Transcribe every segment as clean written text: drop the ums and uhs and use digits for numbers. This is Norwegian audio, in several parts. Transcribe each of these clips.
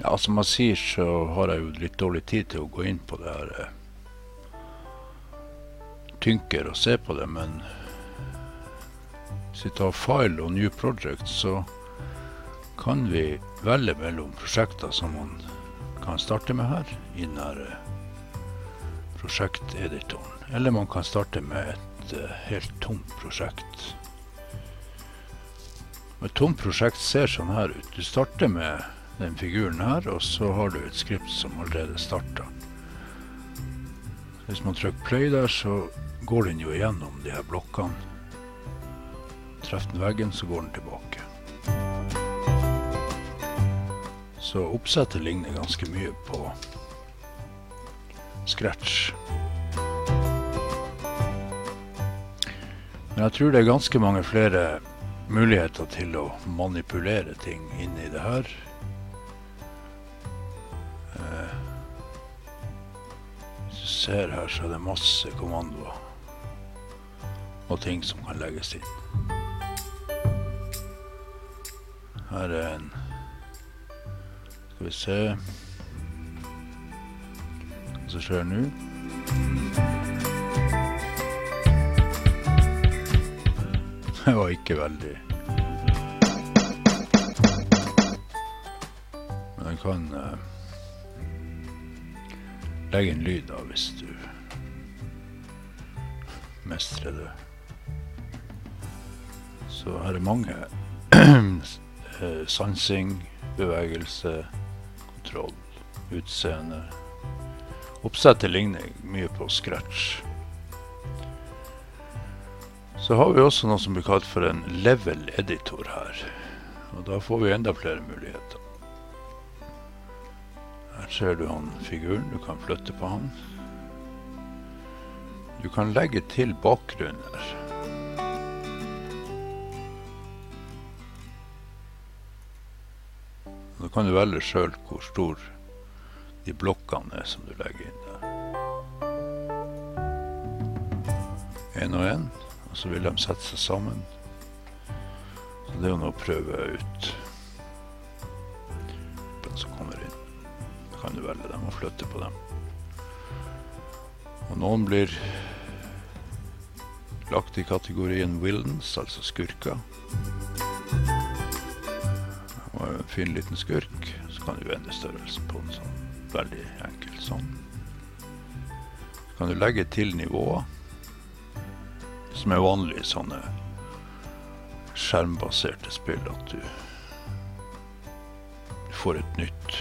Ja, som man sier, så har jeg jo litt dårlig tid til å gå inn på det her tynker og se på det, men hvis vi tar file og new project, så kan vi velge mellom prosjekter som man kan starte med her, i denne prosjekteditoren. Eller man kan starte med et helt tomt prosjekt. Et tomt prosjekt ser sånn her ut. Du starter med den figuren her, og så har du et skript som allerede startet. Hvis man trykker play der, så går den jo igjennom de her blokkene. Treffer den veggen, så går den tilbake. Så oppsettet ligner ganske mye på Scratch. Men jeg tror det er ganske mange flere muligheter til å manipulere ting inn i det her. Hvis du ser her, så er det masse kommandoer og ting som kan legges inn. Her er en, skal vi se hva som skjer nå. Det var ikke veldig, men jeg kan legge en lyd da hvis du mestrer det. Så her er mange sansing, bevegelse, kontroll, utseende. Oppsettet ligner mye på Scratch. Så har vi også noe som blir kalt for en level editor her. Og da får vi enda flere muligheter. Her ser du han figuren, du kan flytte på han. Du kan legge til bakgrunner. Da kan du velge selv hvor stor de blokkene er som du legger inn der. En og en, og så vil de sette seg sammen. Så det er jo noe å prøve ut. Den som kommer inn. Da kan du velge dem og flytte på dem. Og noen blir lagt i kategorien villains, altså skurker. Og en fin liten skurk, så kan du endre størrelsen på den sånn, veldig enkelt sånn. Så kan du legge til nivåer, som er vanlig i sånne skjermbaserte spill, at du får et nytt.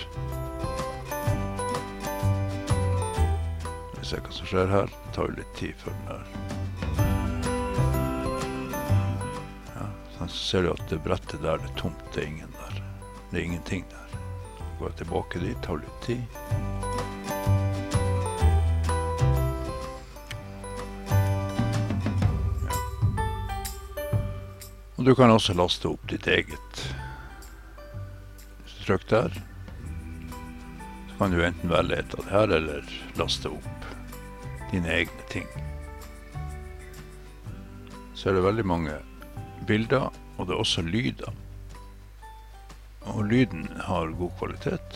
Vi ser hva som skjer her, det tar jo litt tid før den her. Så ser du at det brettet der, det er tomt, det er ingen der. Det er ingenting der. Så går jeg tilbake dit, tar litt tid. Ja. Og du kan også laste opp ditt eget. Hvis du trykker der, så kan du enten velge et av det her, eller laste opp dine egne ting. Så er det veldig mange bilder, og det er også lyder. Og lyden har god kvalitet.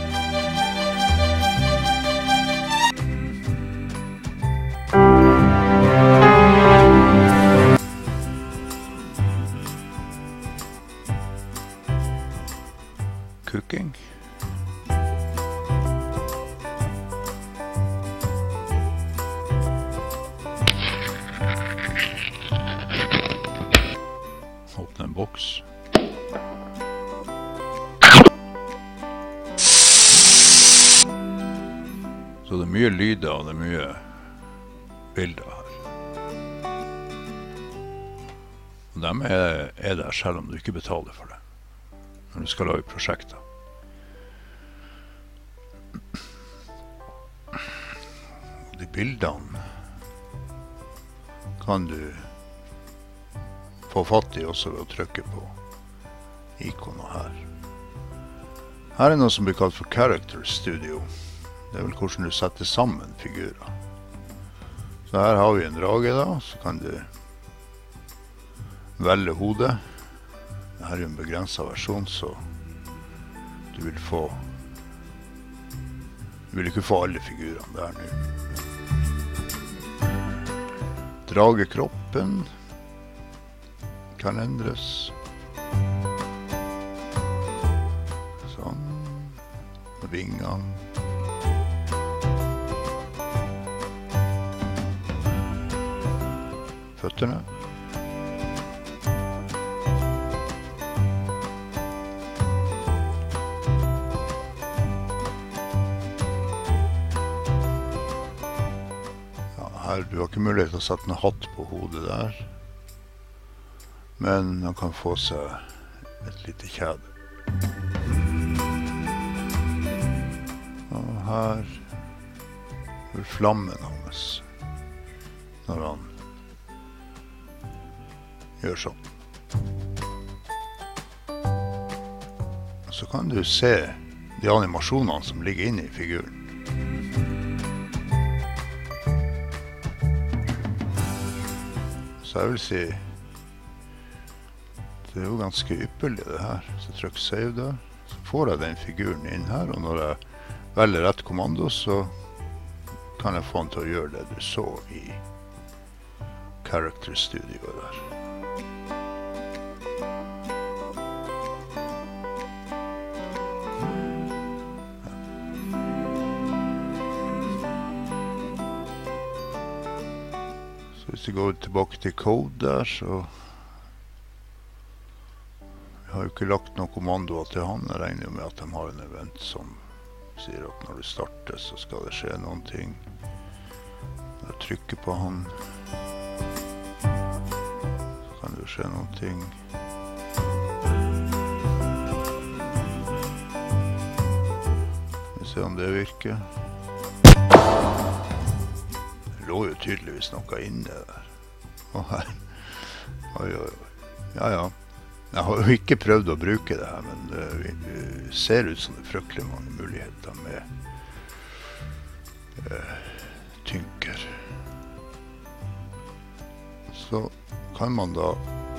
Cooking. Åpne en boks. Så det er mye lyder og det er mye bilder her. Og de er der selv om du ikke betaler for det, når du skal lage prosjekter. De bildene kan du få fatt i også ved å trykke på ikoner her. Her er noe som blir kalt for Character Studio. Det er vel hvordan du setter sammen figurer. Så her har vi en drage da, så kan du velge hodet. Dette er jo en begrenset versjon, så du vil få Du vil ikke få alle figurene der nå. Dragekroppen kan endres. Sånn. Vingene. Føtterne. Du har ikke mulighet til å sette en hatt på hodet der, men man kan få seg et lite kjede. Og her er flammen hans når han gjør sånn. Så kan du se de animasjonene som ligger inne i figuren. Så jeg vil si, det er jo ganske ypperlig det her. Så trykk save der, så får jeg den figuren inn her, og når jeg velger rett kommando, så kan jeg få den til å gjøre det du så i Character Studio der. Hvis vi går tilbake til code der, så jeg har jo ikke lagt noen kommandoer til han. Jeg regner jo med at de har en event som sier at når du starter så skal det skje noen ting. Når du trykker på han, så kan det skje noen ting. Vi ser om det virker. Det lå jo tydeligvis noe inne der. Og her. Oi, oi, oi. Ja, ja. Jeg har jo ikke prøvd å bruke det her, men det ser ut som det er fryktelig mange muligheter med tynker. Så kan man da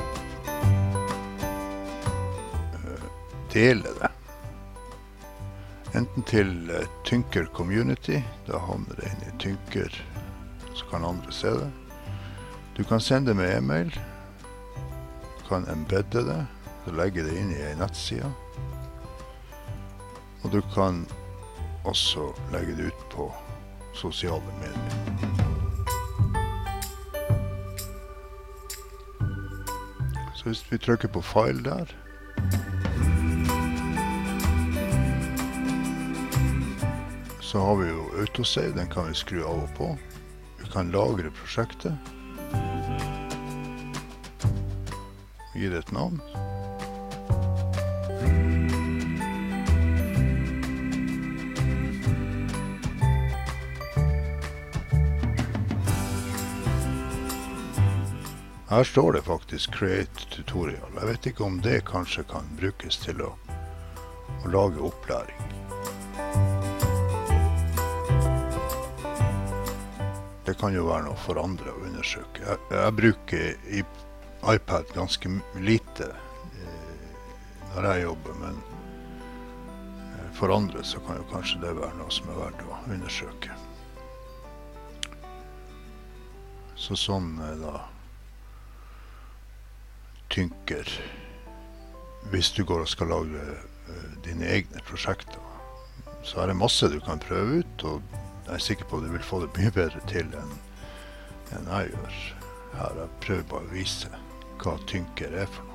dele det. Enten til Tynker Community, da havner det inn i Tynker, så kan andre se det. Du kan sende med e-mail, du kan embedde det, så legge det inn i en nettside. Og du kan også legge det ut på sosiale medier. Så hvis vi trykker på file der, så har vi jo autosave, den kan vi skru av og på. Vi kan lagre prosjektet. Gi det et navn. Her står det faktisk Create Tutorial. Jeg vet ikke om det kanskje kan brukes til å lage opplæring. Det kan jo være noe for andre å undersøke. Jeg bruker i iPad ganske lite når jeg jobber, men for andre så kan jo kanskje det være noe som er verdt å undersøke. Så sånn da tynker hvis du går og skal lage dine egne prosjekter. Så er det masse du kan prøve ut, og jeg er sikker på at du vil få det mye bedre til enn jeg gjør. Her jeg prøver bare å vise hva tynker er for noe.